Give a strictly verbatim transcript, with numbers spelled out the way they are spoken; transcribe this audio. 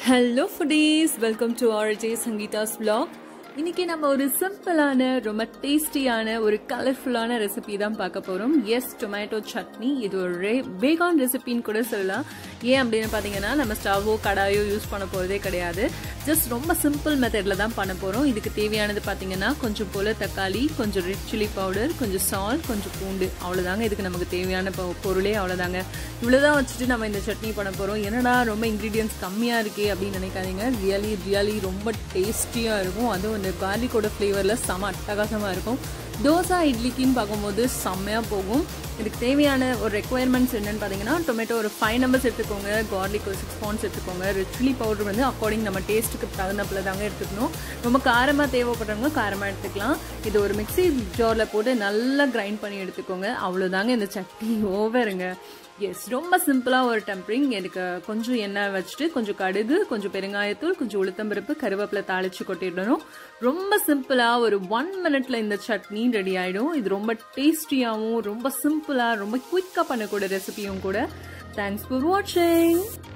Hello foodies, welcome to R J Sangeeta's vlog. இன்னைக்கு நம்ம ஒரு சிம்பிளான ரொம்ப டேஸ்டியான ஒரு கலர்ஃபுல்லான ரெசிபி தான் பார்க்க போறோம். Yes, tomato chutney. இது ஒரு வேகான் ரெசிபின்னு கூட சொல்லலாம். ஏன் அப்படின்னு பாத்தீங்கன்னா நம்ம ஸ்டவ்வோ கடாயோ யூஸ் பண்ண போறதே கிடையாது. ஜஸ்ட் ரொம்ப சிம்பிள் மெத்தட்ல தான் பண்ண போறோம். இதுக்கு தேவையானது பாத்தீங்கன்னா கொஞ்சம் போல தக்காளி, கொஞ்சம் ரெட் சில்லி பவுடர், கொஞ்சம் சால்ட், கொஞ்சம் பூண்டு. அவ்வளவுதாங்க இதுக்கு நமக்கு தேவையான பொருளே அவ்வளவுதாங்க. இவ்வளவுதான் வச்சுட்டு நம்ம இந்த சட்னி பண்ண போறோம். என்னடா ரொம்ப இன்கிரீடியன்ஸ் கம்மியா இருக்கே அப்படின்னு நினைக்காதீங்க. ரியலி ரியலி ரொம்ப டேஸ்டியா இருக்கும். அதுவும் இந்த கார்லிக்கோட ஃப்ளேவரில் செம அட்டகாசமாக இருக்கும். தோசை இட்லிக்குன்னு பார்க்கும்போது செம்மையாக போகும். இதுக்கு தேவையான ஒரு ரெக்குயர்மெண்ட்ஸ் என்னன்னு பார்த்தீங்கன்னா டொமேட்டோ ஒரு ஃபைவ் நம்பர்ஸ் எடுத்துக்கோங்க, கார்லிக் ஒரு சிக்ஸ் பவுண்ட்ஸ் எடுத்துக்கோங்க, ரெட் சில்லி பவுடர் வந்து அக்கார்டிங் நம்ம டேஸ்ட்டுக்கு தகுந்தப்பில் தாங்க எடுத்துக்கணும். ரொம்ப காரமாக தேவைப்படுறவங்க காரமாக எடுத்துக்கலாம். இது ஒரு மிக்சி ஜாரில் போட்டு நல்லா கிரைண்ட் பண்ணி எடுத்துக்கோங்க. அவ்வளோதாங்க இந்த சட்னி ஓவருங்க. எஸ், ரொம்ப சிம்பிளாக ஒரு டெம்பரிங். எனக்கு கொஞ்சம் எண்ணெய் வச்சுட்டு கொஞ்சம் கடுகு, கொஞ்சம் பெருங்காயத்தூள், கொஞ்சம் உளுத்தம்பருப்பு, கருவேப்பிலை தாளிச்சு கொட்டிடணும். ரொம்ப சிம்பிளாக ஒரு ஒன் மினிட்ல இந்த சட்னி ரெடி ஆகிடும். இது ரொம்ப டேஸ்டியாகவும் ரொம்ப சிம்பிளாக ரொம்ப குயிக்காக பண்ணக்கூடிய ரெசிபியும் கூட. தேங்க்ஸ் ஃபார் வாட்சிங்.